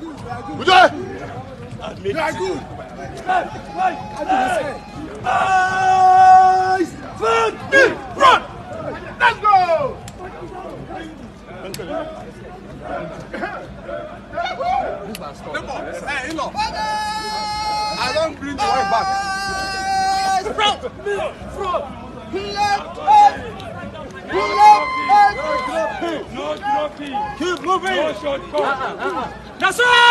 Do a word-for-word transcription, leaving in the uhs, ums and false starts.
Good job. You are good. Nice. Front. Front. Let's go. Hey, Ilo. I don't bring the wife back. Front. Front. No dropping. Keep moving. No shortcut. That's all.